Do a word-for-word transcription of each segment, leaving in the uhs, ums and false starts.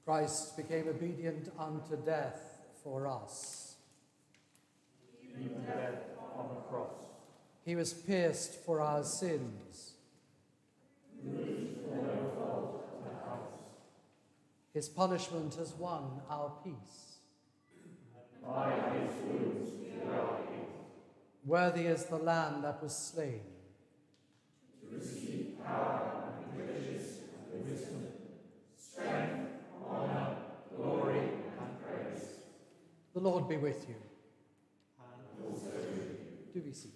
Christ became obedient unto death for us. Even death on the cross. He was pierced for our sins. Bruised for no fault of ours. His punishment has won our peace. By his wounds we are healed. Worthy is the Lamb that was slain. To receive power and riches and wisdom, strength, honor, glory, and praise. The Lord be with you. And also with you. Do be seated.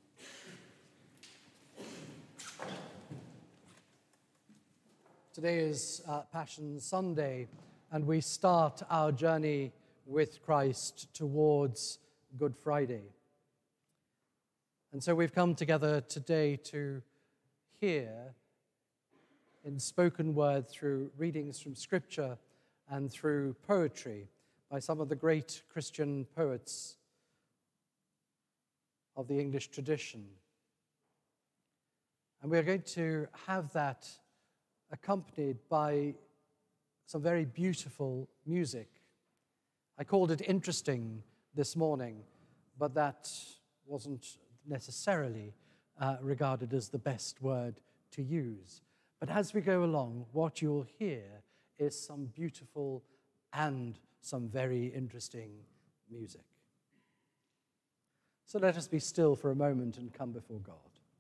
Today is uh, Passion Sunday, and we start our journey with Christ towards Good Friday. And so we've come together today to hear in spoken word, through readings from Scripture and through poetry by some of the great Christian poets of the English tradition. And we're going to have that accompanied by some very beautiful music. I called it interesting this morning, but that wasn't necessarily uh, regarded as the best word to use. But as we go along, what you'll hear is some beautiful and some very interesting music. So let us be still for a moment and come before God.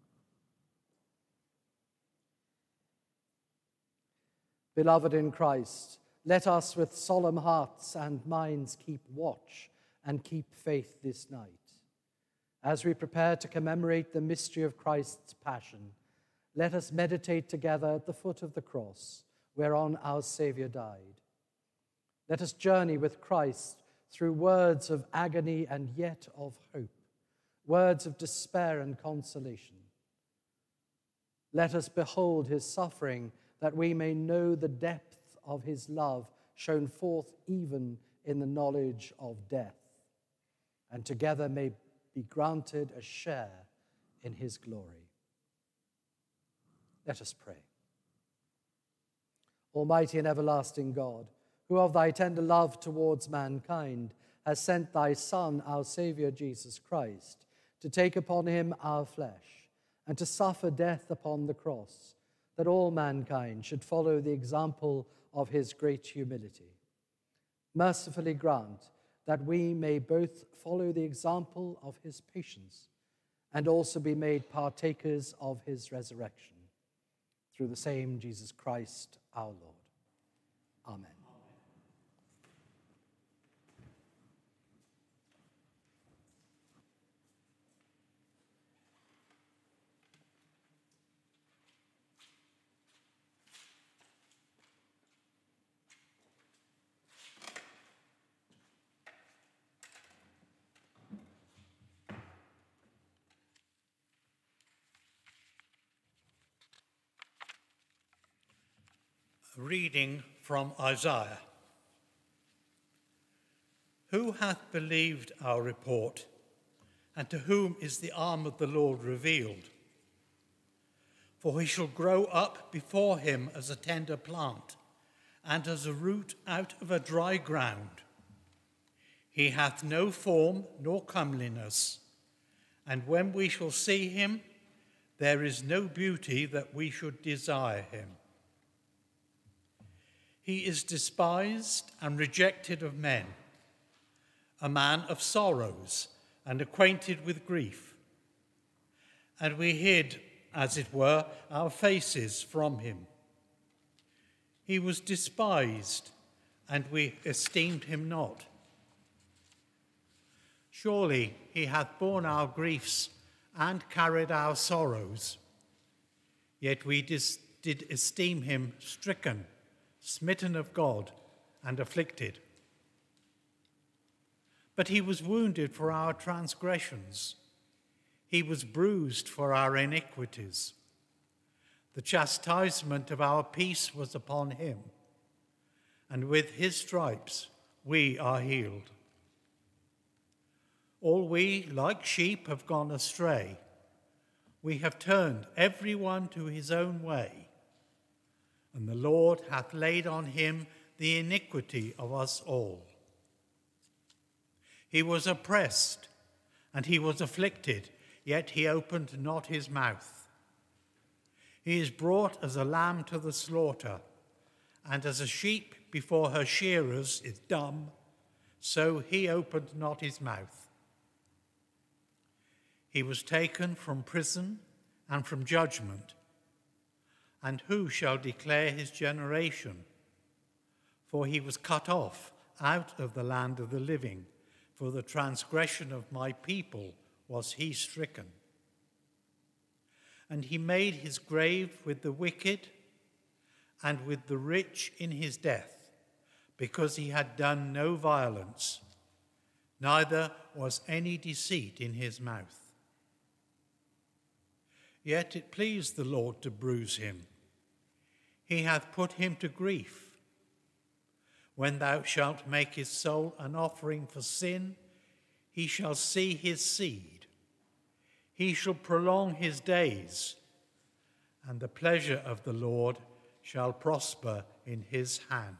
Beloved in Christ, let us with solemn hearts and minds keep watch and keep faith this night. As we prepare to commemorate the mystery of Christ's passion, let us meditate together at the foot of the cross, whereon our Saviour died. Let us journey with Christ through words of agony and yet of hope, words of despair and consolation. Let us behold his suffering, that we may know the depth of his love shown forth even in the knowledge of death, and together may be granted a share in his glory. Let us pray. Almighty and everlasting God, who of thy tender love towards mankind has sent thy Son, our Saviour Jesus Christ, to take upon him our flesh and to suffer death upon the cross, that all mankind should follow the example of his great humility. Mercifully grant that we may both follow the example of his patience and also be made partakers of his resurrection. Through the same Jesus Christ our Lord. Amen. A reading from Isaiah. Who hath believed our report, and to whom is the arm of the Lord revealed? For he shall grow up before him as a tender plant, and as a root out of a dry ground. He hath no form nor comeliness, and when we shall see him, there is no beauty that we should desire him. He is despised and rejected of men, a man of sorrows and acquainted with grief. And we hid, as it were, our faces from him. He was despised, and we esteemed him not. Surely he hath borne our griefs and carried our sorrows. Yet we dis- did esteem him stricken, smitten of God, and afflicted. But he was wounded for our transgressions. He was bruised for our iniquities. The chastisement of our peace was upon him, and with his stripes we are healed. All we, like sheep, have gone astray. We have turned every one to his own way, and the Lord hath laid on him the iniquity of us all. He was oppressed, and he was afflicted, yet he opened not his mouth. He is brought as a lamb to the slaughter, and as a sheep before her shearers is dumb, so he opened not his mouth. He was taken from prison and from judgment. And who shall declare his generation? For he was cut off out of the land of the living. For the transgression of my people was he stricken. And he made his grave with the wicked and with the rich in his death, because he had done no violence, neither was any deceit in his mouth. Yet it pleased the Lord to bruise him. He hath put him to grief. When thou shalt make his soul an offering for sin, he shall see his seed. He shall prolong his days, and the pleasure of the Lord shall prosper in his hand.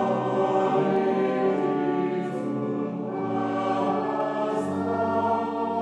Amen.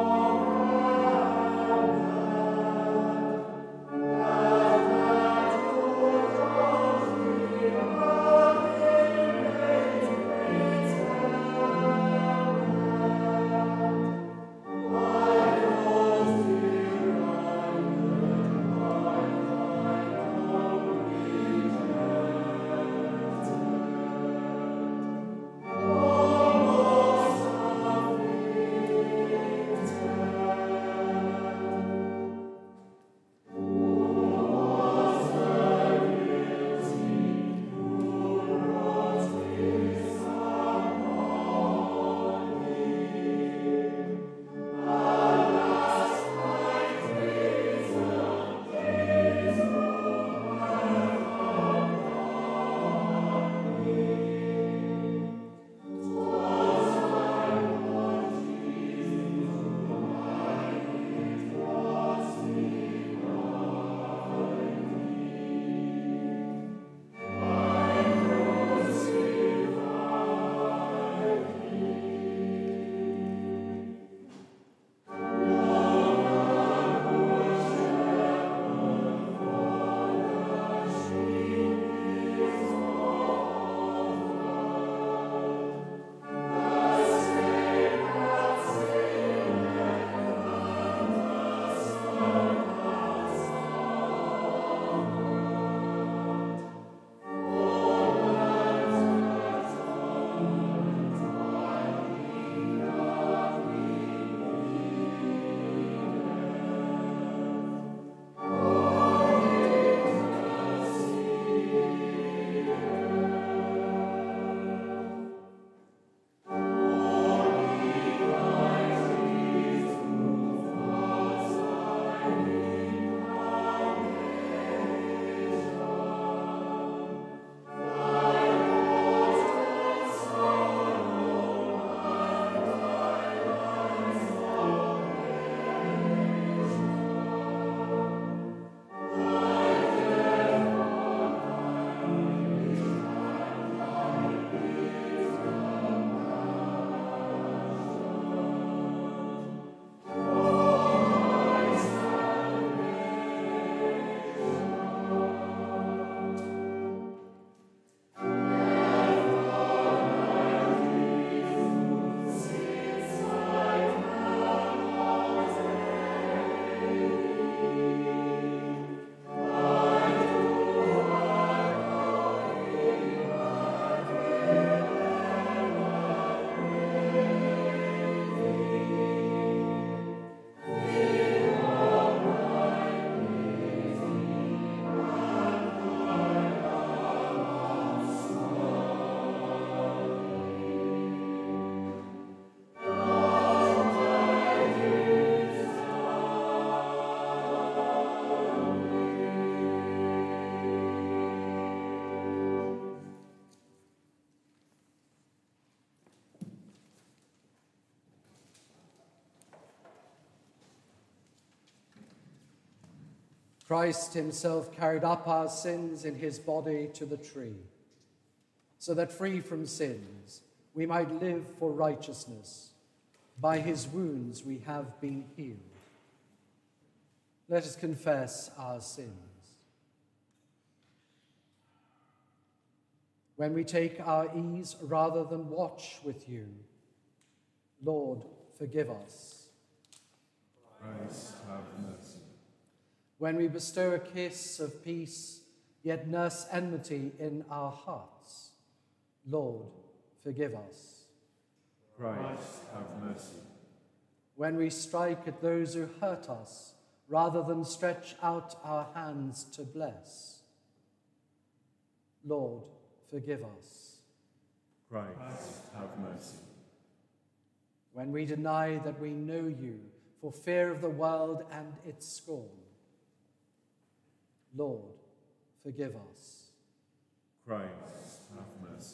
Christ himself carried up our sins in his body to the tree, so that free from sins we might live for righteousness. By his wounds we have been healed. Let us confess our sins. When we take our ease rather than watch with you, Lord, forgive us. Christ, have mercy. When we bestow a kiss of peace, yet nurse enmity in our hearts, Lord, forgive us. Christ, have mercy. When we strike at those who hurt us, rather than stretch out our hands to bless, Lord, forgive us. Christ, have mercy. When we deny that we know you for fear of the world and its scorn, Lord, forgive us. Christ, have mercy.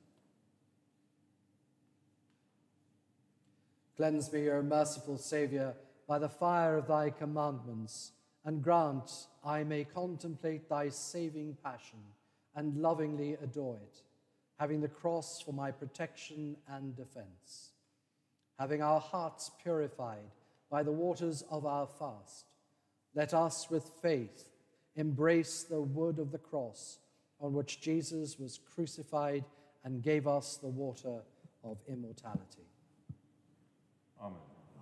Cleanse me, O merciful Saviour, by the fire of thy commandments, and grant I may contemplate thy saving passion and lovingly adore it, having the cross for my protection and defense. Having our hearts purified by the waters of our fast, let us with faith embrace the wood of the cross on which Jesus was crucified and gave us the water of immortality. Amen.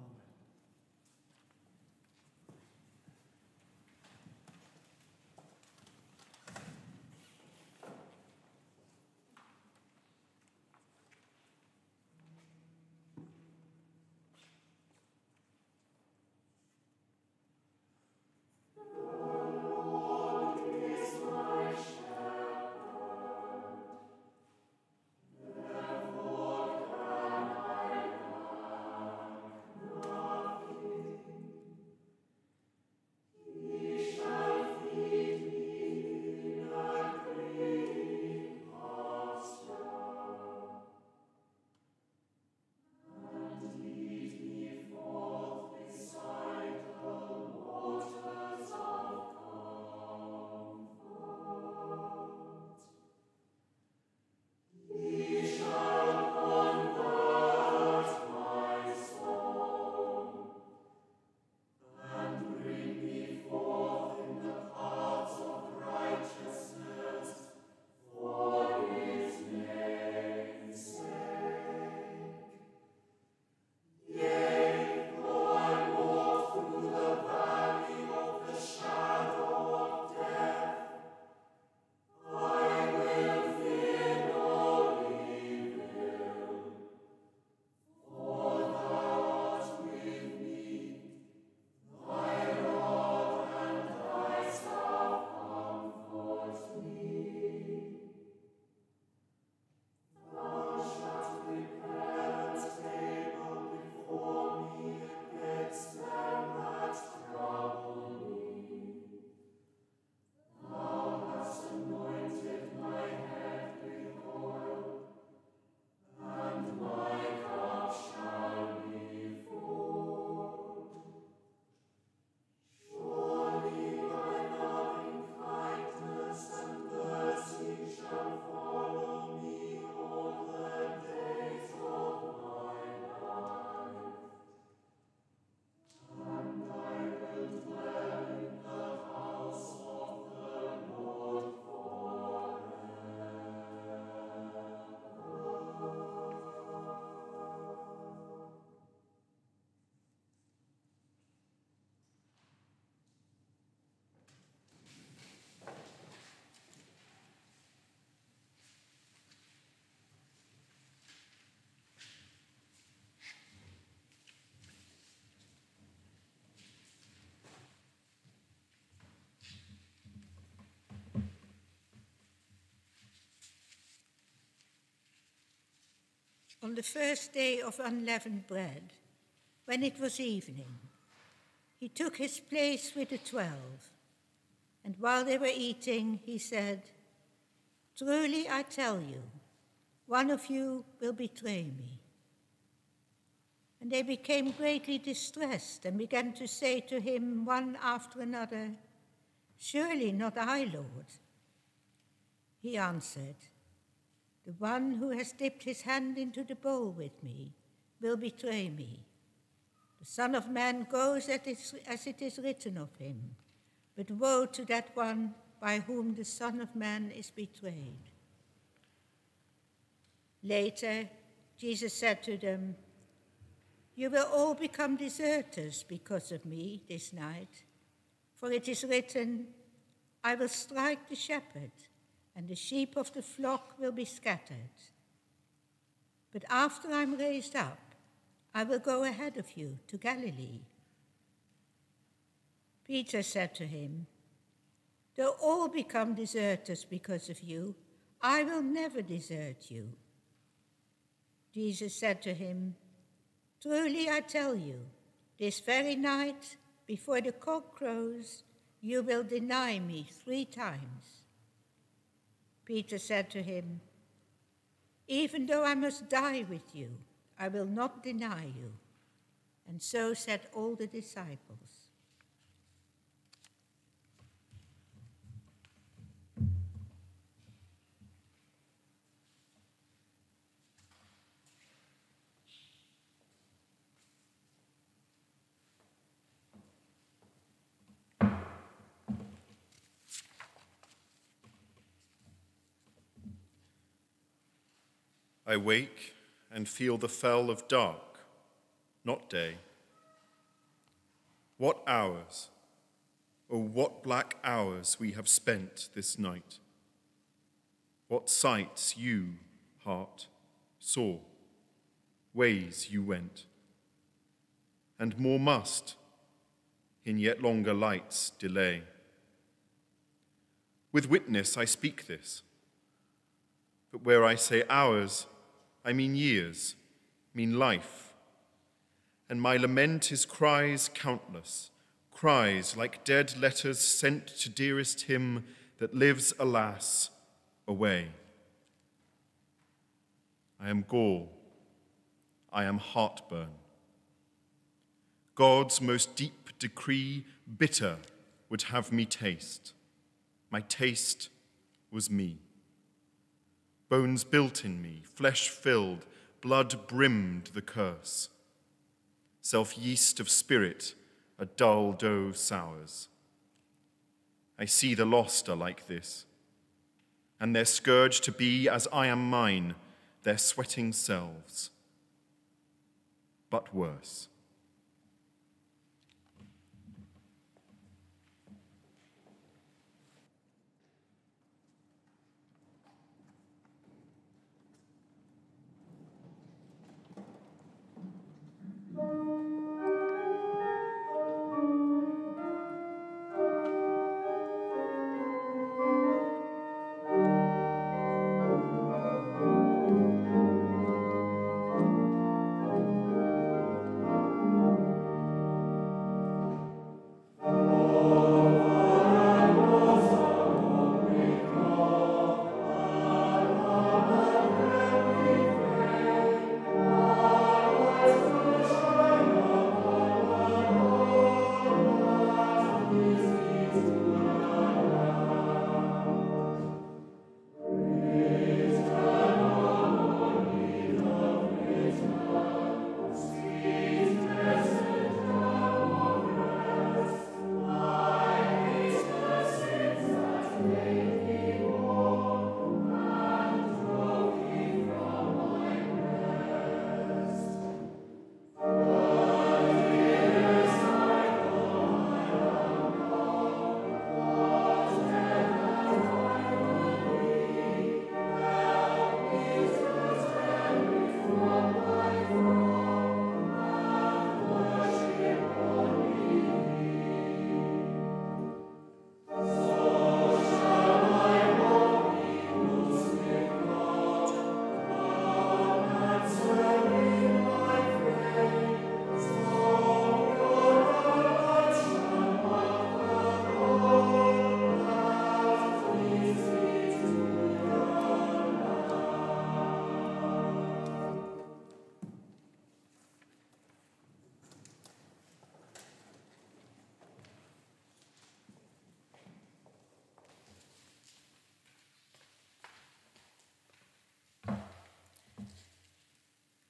On the first day of unleavened bread, when it was evening, he took his place with the twelve, and while they were eating, he said, "Truly I tell you, one of you will betray me." And they became greatly distressed and began to say to him one after another, Surely not I, Lord. He answered, the one who has dipped his hand into the bowl with me will betray me. The Son of Man goes as it is written of him, but woe to that one by whom the Son of Man is betrayed. Later, Jesus said to them, you will all become deserters because of me this night, for it is written, I will strike the shepherd, and the sheep of the flock will be scattered. But after I'm raised up, I will go ahead of you to Galilee. Peter said to him, though all become deserters because of you, I will never desert you. Jesus said to him, truly I tell you, this very night, before the cock crows, you will deny me three times. Peter said to him, even though I must die with you, I will not deny you. And so said all the disciples. I wake and feel the fell of dark, not day. What hours, oh, what black hours we have spent this night. What sights you, heart, saw, ways you went. And more must, in yet longer light's delay. With witness I speak this, but where I say hours, I mean years, mean life. And my lament is cries countless, cries like dead letters sent to dearest him that lives, alas, away. I am gall, I am heartburn. God's most deep decree, bitter, would have me taste. My taste was me. Bones built in me, flesh filled, blood brimmed the curse. Self-yeast of spirit, a dull dough sours. I see the lost are like this, and their scourge to be as I am mine, their sweating selves, but worse.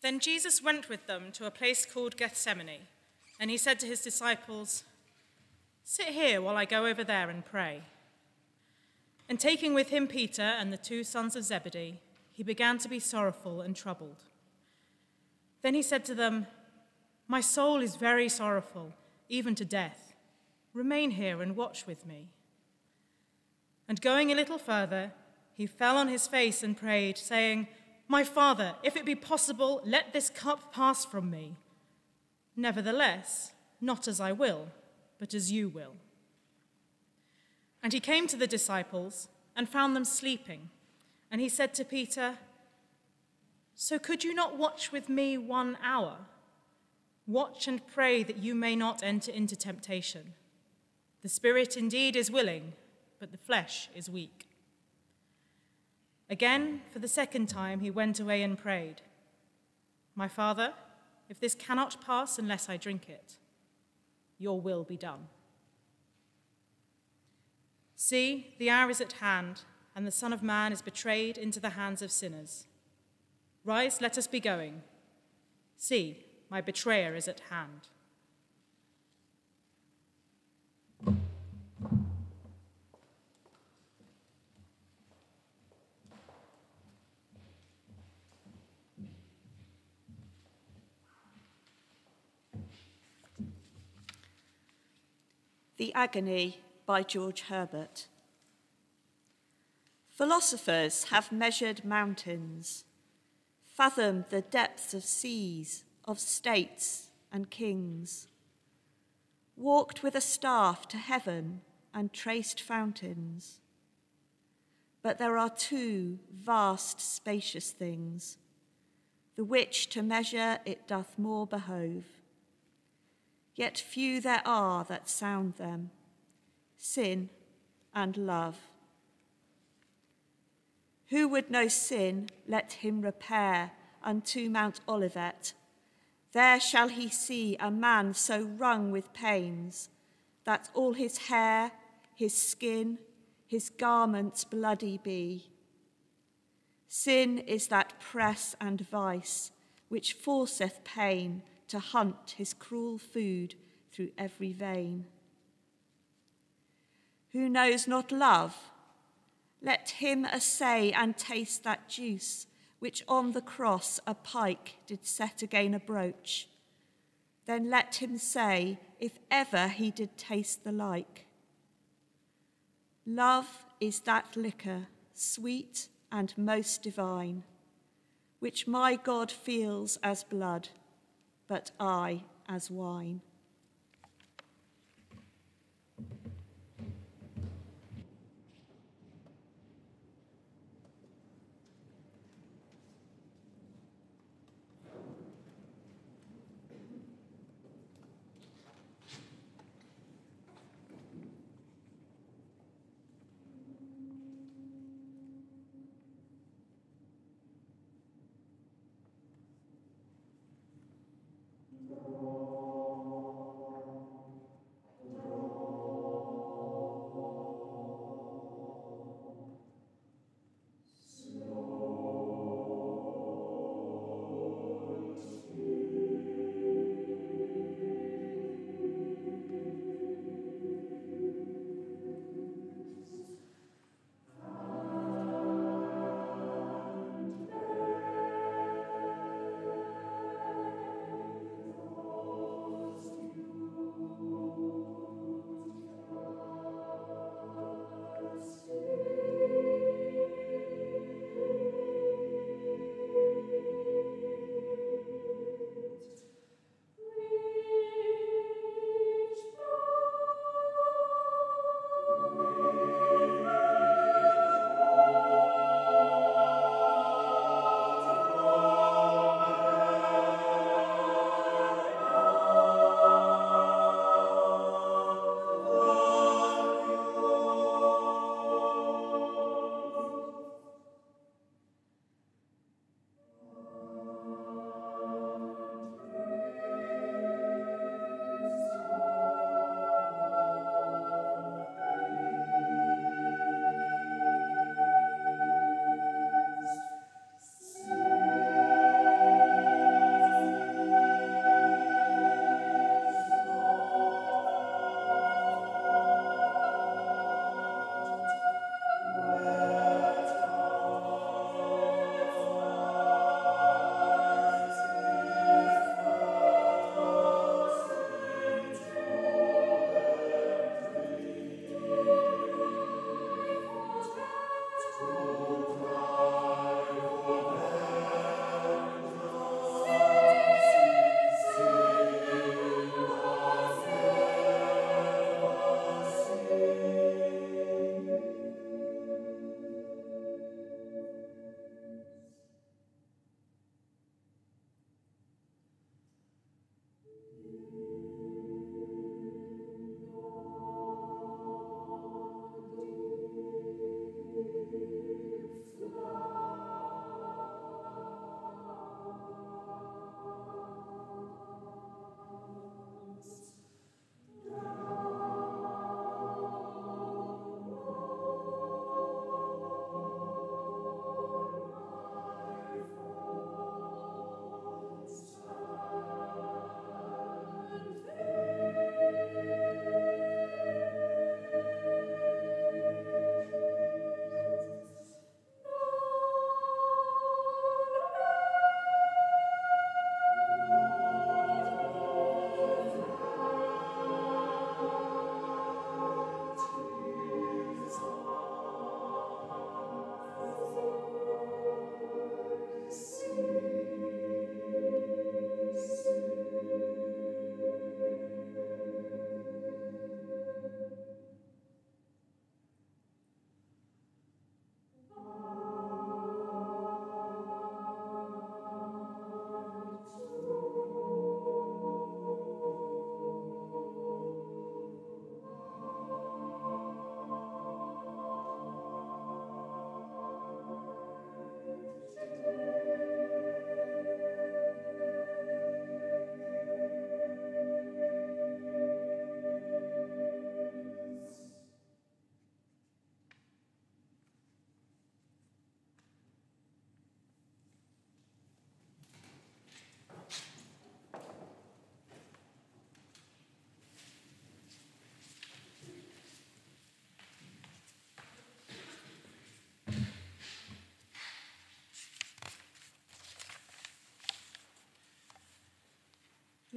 Then Jesus went with them to a place called Gethsemane, and he said to his disciples, "Sit here while I go over there and pray." And taking with him Peter and the two sons of Zebedee, he began to be sorrowful and troubled. Then he said to them, "My soul is very sorrowful, even to death. Remain here and watch with me." And going a little further, he fell on his face and prayed, saying, "My Father, if it be possible, let this cup pass from me. Nevertheless, not as I will, but as you will." And he came to the disciples and found them sleeping. And he said to Peter, "So could you not watch with me one hour? Watch and pray that you may not enter into temptation. The spirit indeed is willing, but the flesh is weak." Again, for the second time, he went away and prayed, "My Father, if this cannot pass unless I drink it, your will be done." See, the hour is at hand, and the Son of Man is betrayed into the hands of sinners. Rise, let us be going. See, my betrayer is at hand. The Agony by George Herbert. Philosophers have measured mountains, fathomed the depths of seas, of states and kings, walked with a staff to heaven and traced fountains. But there are two vast, spacious things, the which to measure it doth more behove. Yet few there are that sound them, sin and love. Who would know sin, let him repair unto Mount Olivet. There shall he see a man so wrung with pains, that all his hair, his skin, his garments bloody be. Sin is that press and vice, which forceth pain to hunt his cruel food through every vein. Who knows not love? Let him essay and taste that juice, which on the cross a pike did set again a brooch. Then let him say, if ever he did taste the like. Love is that liquor, sweet and most divine, which my God feels as blood, but I as wine.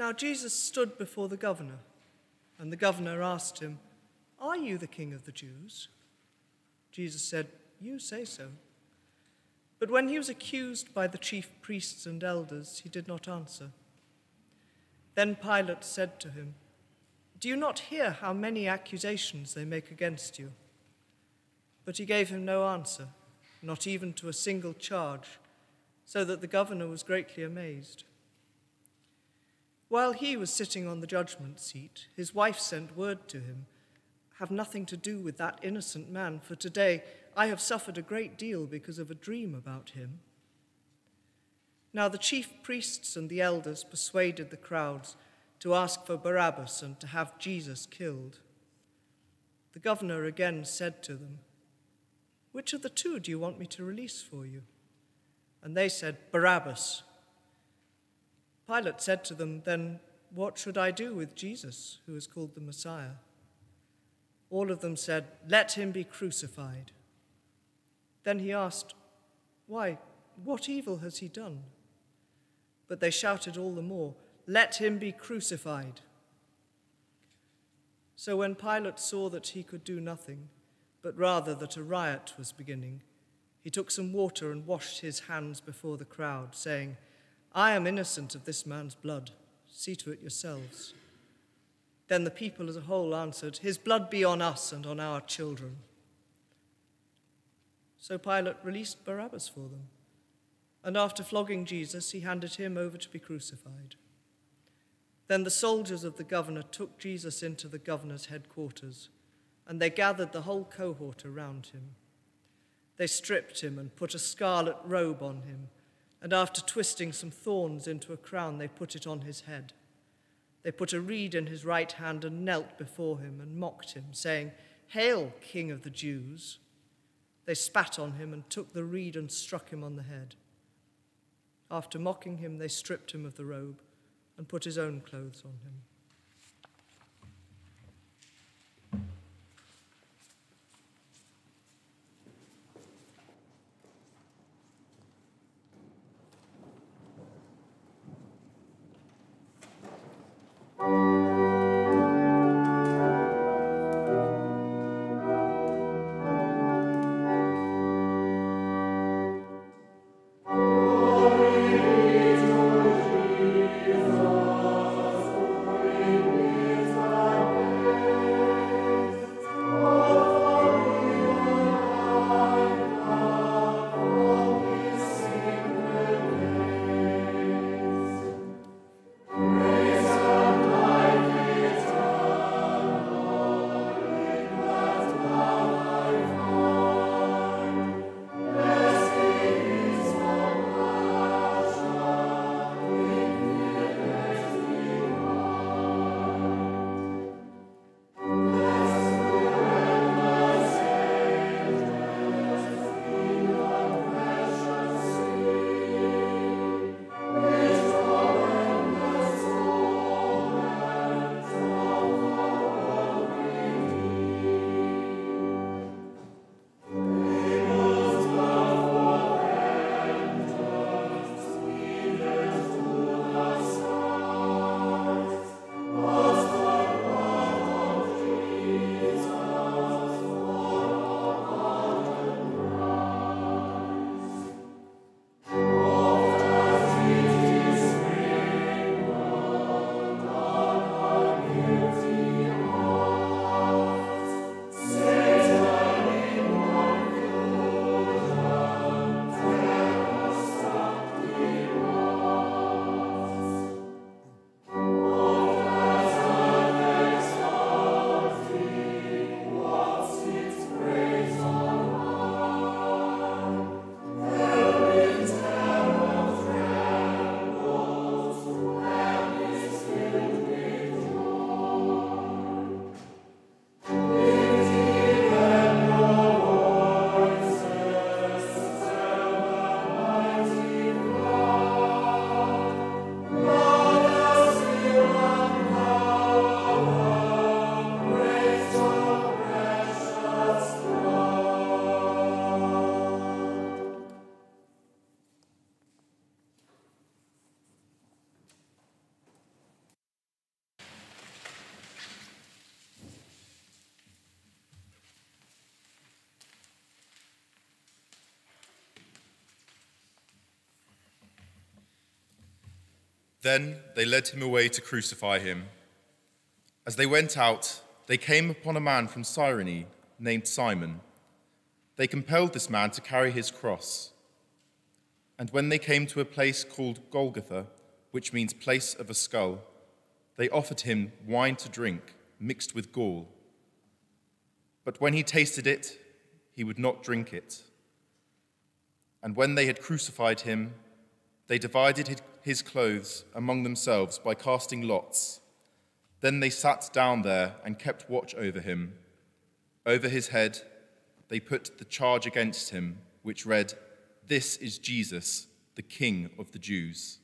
Now Jesus stood before the governor, and the governor asked him, "Are you the king of the Jews?" Jesus said, "You say so." But when he was accused by the chief priests and elders, he did not answer. Then Pilate said to him, "Do you not hear how many accusations they make against you?" But he gave him no answer, not even to a single charge, so that the governor was greatly amazed. While he was sitting on the judgment seat, his wife sent word to him, "Have nothing to do with that innocent man, for today I have suffered a great deal because of a dream about him." Now the chief priests and the elders persuaded the crowds to ask for Barabbas and to have Jesus killed. The governor again said to them, "Which of the two do you want me to release for you?" And they said, "Barabbas." Pilate said to them, "Then what should I do with Jesus, who is called the Messiah?" All of them said, "Let him be crucified." Then he asked, "Why, what evil has he done?" But they shouted all the more, "Let him be crucified." So when Pilate saw that he could do nothing, but rather that a riot was beginning, he took some water and washed his hands before the crowd, saying, "I am innocent of this man's blood. See to it yourselves." Then the people as a whole answered, "His blood be on us and on our children." So Pilate released Barabbas for them, and after flogging Jesus, he handed him over to be crucified. Then the soldiers of the governor took Jesus into the governor's headquarters, and they gathered the whole cohort around him. They stripped him and put a scarlet robe on him, and after twisting some thorns into a crown, they put it on his head. They put a reed in his right hand and knelt before him and mocked him, saying, "Hail, King of the Jews!" They spat on him and took the reed and struck him on the head. After mocking him, they stripped him of the robe and put his own clothes on him. Jesus, Then they led him away to crucify him. As they went out, they came upon a man from Cyrene named Simon. They compelled this man to carry his cross. And when they came to a place called Golgotha, which means place of a skull, they offered him wine to drink, mixed with gall. But when he tasted it, he would not drink it. And when they had crucified him, they divided his clothes among themselves by casting lots. Then they sat down there and kept watch over him. Over his head, they put the charge against him, which read, "This is Jesus, the King of the Jews."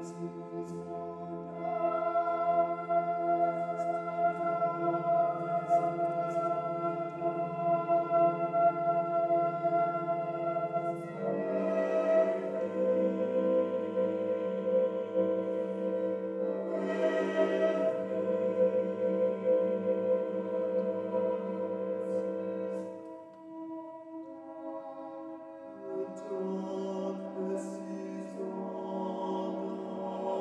Darkness is on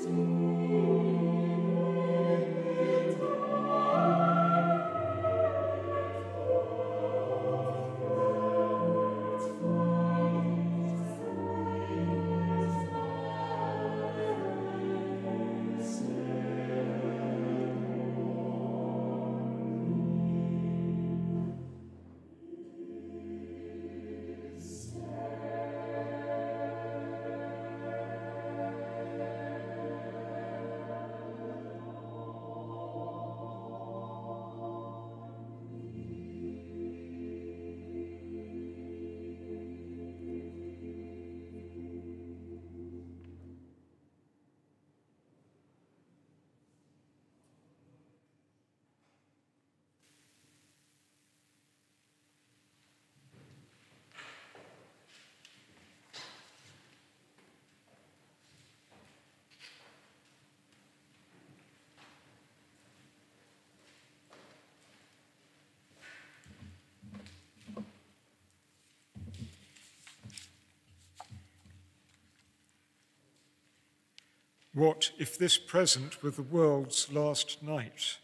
What if this present were the world's last night?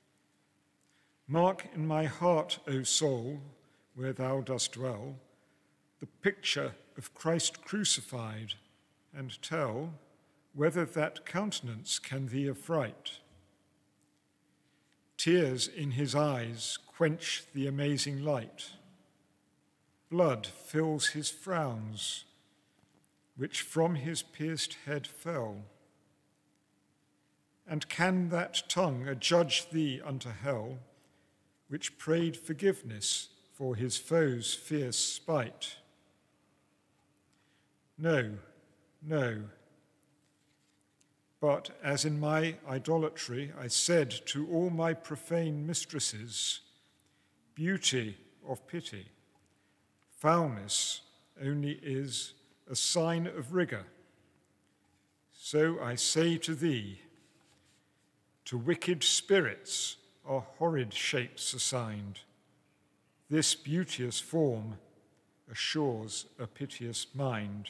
Mark in my heart, O soul, where thou dost dwell, the picture of Christ crucified, and tell whether that countenance can thee affright. Tears in his eyes quench the amazing light. Blood fills his frowns, which from his pierced head fell. And can that tongue adjudge thee unto hell, which prayed forgiveness for his foes' fierce spite? No, no. But as in my idolatry I said to all my profane mistresses, beauty of pity, foulness only is a sign of rigor. So I say to thee, to wicked spirits are horrid shapes assigned. This beauteous form assures a piteous mind.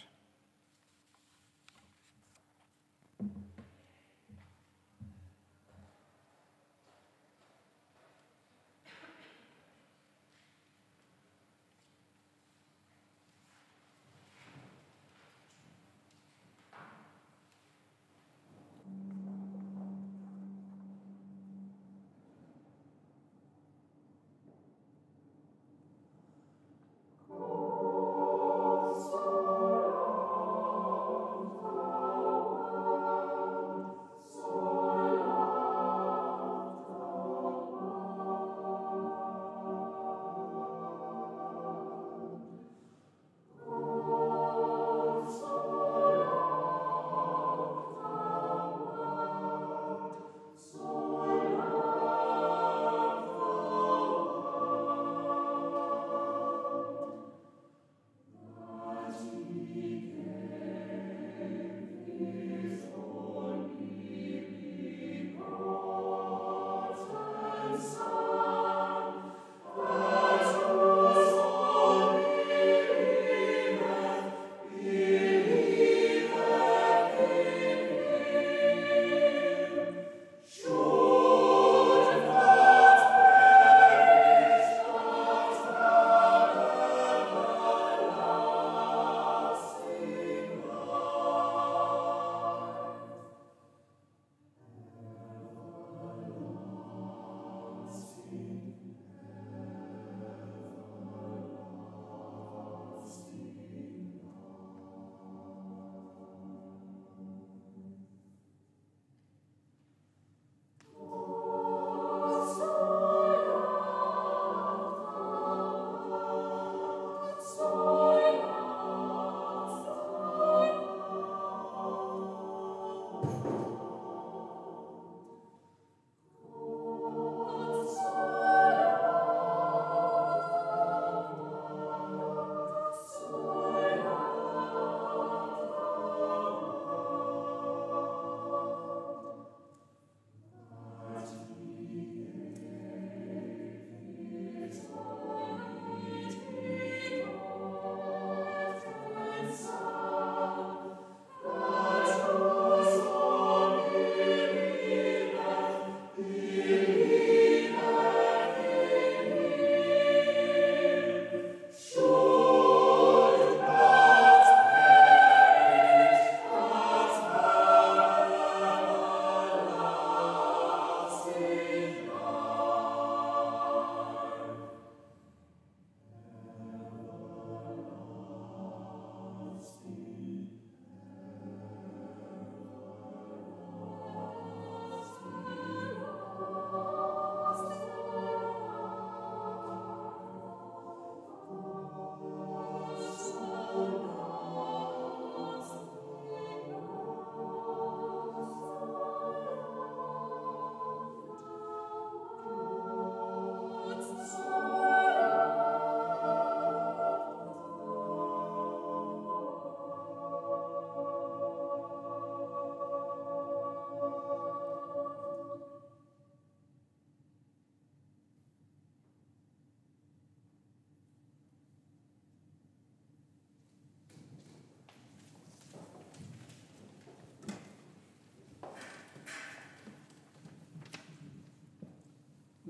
Soul.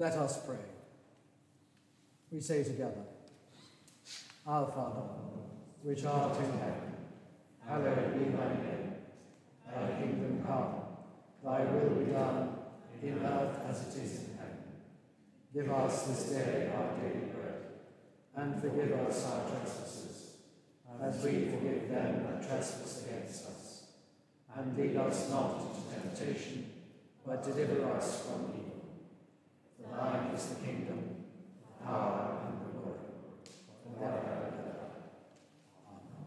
Let us pray. We say together, Our Father, which art in heaven, hallowed be thy name. Thy kingdom come, thy will be done, in earth as it is in heaven. Give us this day our daily bread, and forgive us our trespasses, as we forgive them that trespass against us. And lead us not into temptation, but deliver us from evil. For thine is the kingdom, the power, and the glory, forever and ever. Amen.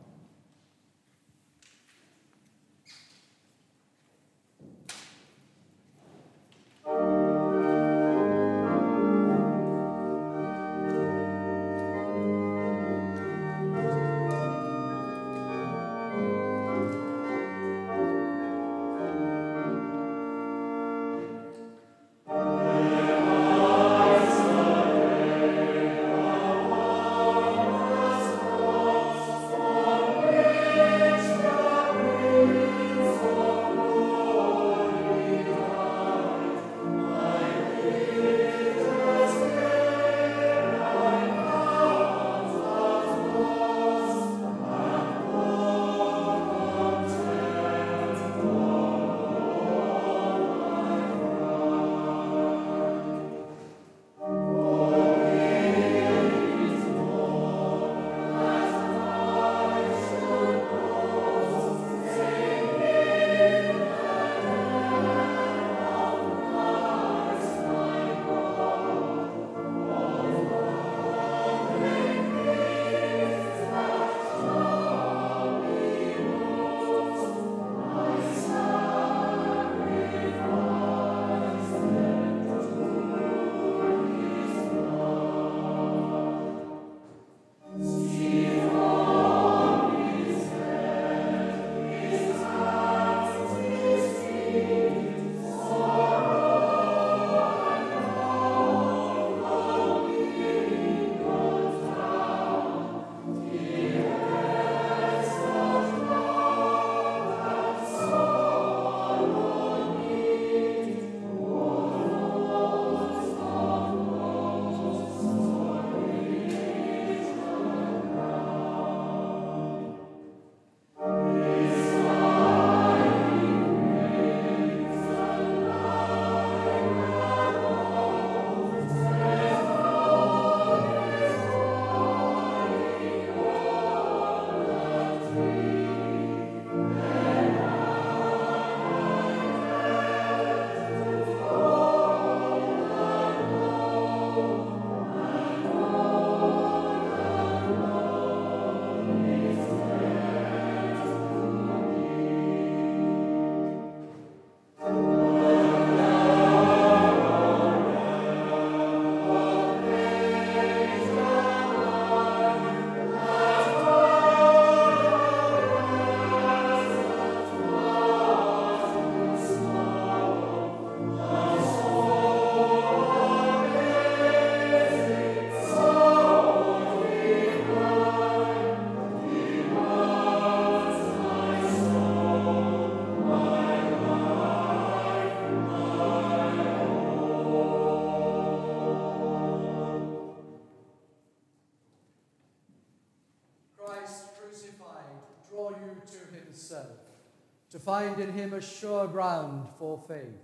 To find in him a sure ground for faith,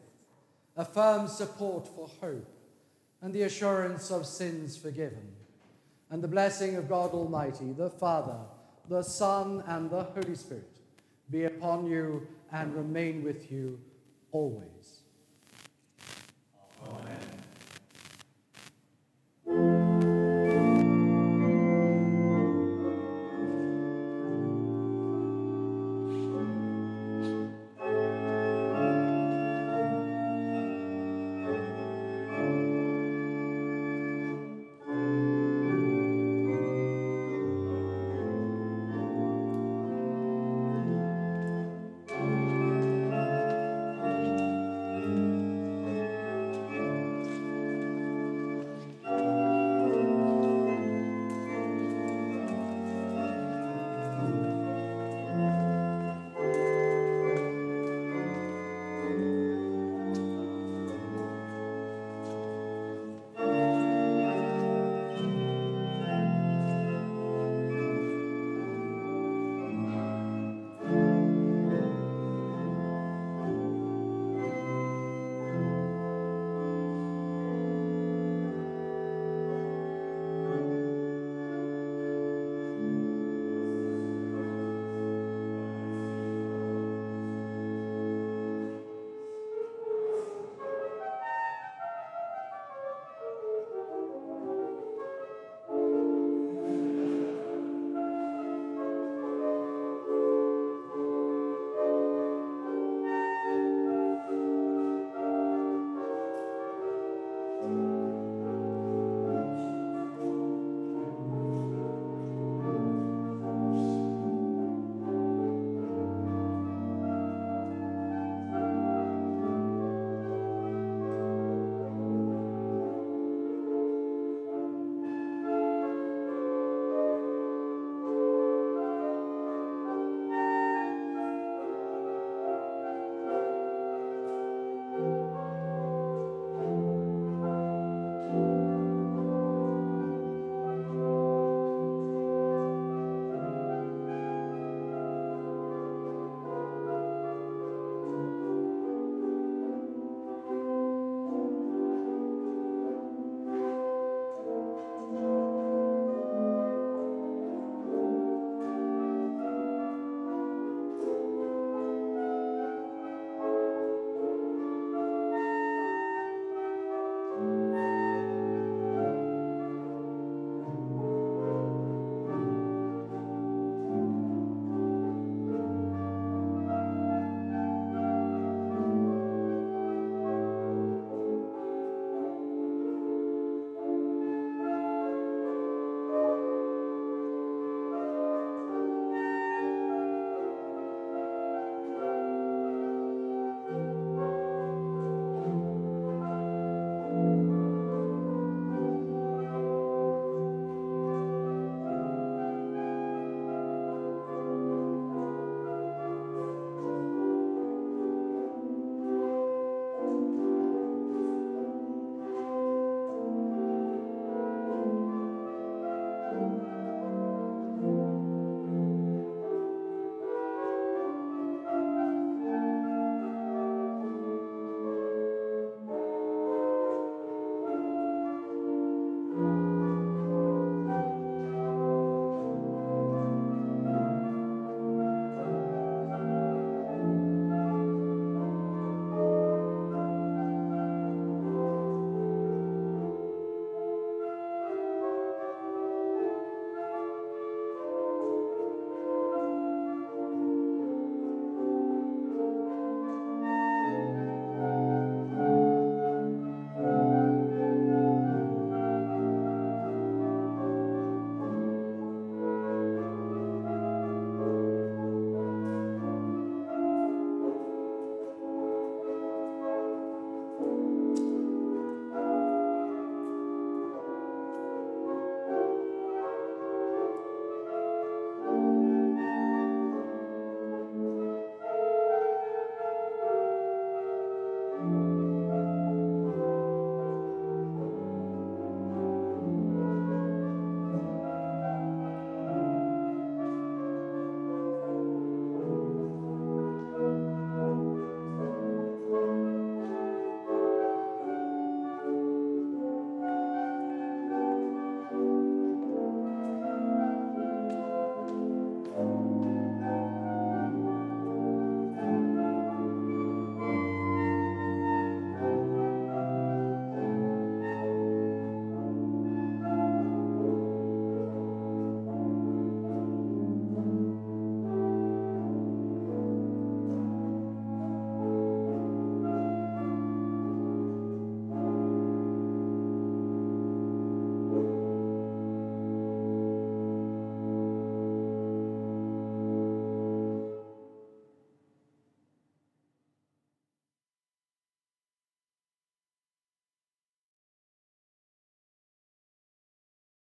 a firm support for hope, and the assurance of sins forgiven, and the blessing of God Almighty, the Father, the Son, and the Holy Spirit, be upon you and remain with you always. Amen.